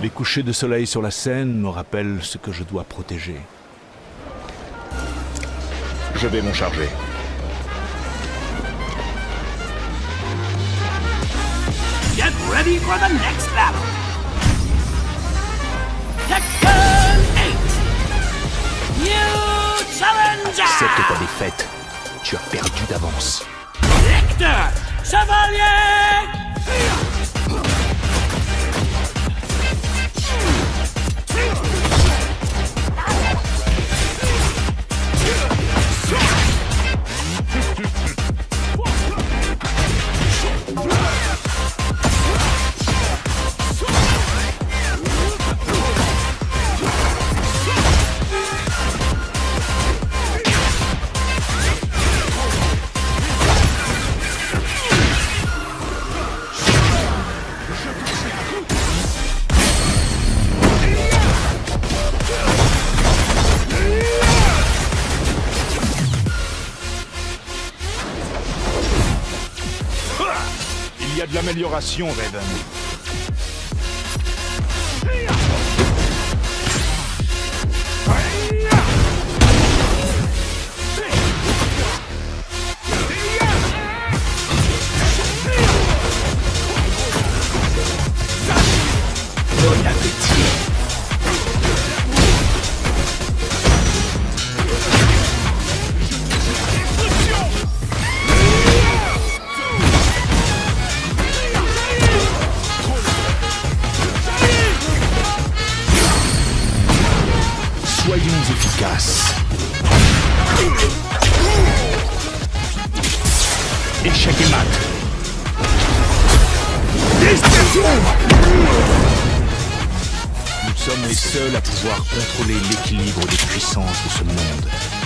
Les couchers de soleil sur la Seine me rappellent ce que je dois protéger. Je vais m'en charger. Get ready for the next battle. Tekken 8. New Challenger. Accepte ta défaite. Tu as perdu d'avance. Victor Chevalier. Il y a de l'amélioration, Raiden. Bon appétit. Soyons efficaces. Échec et mat. Nous sommes les seuls à pouvoir contrôler l'équilibre des puissances de ce monde.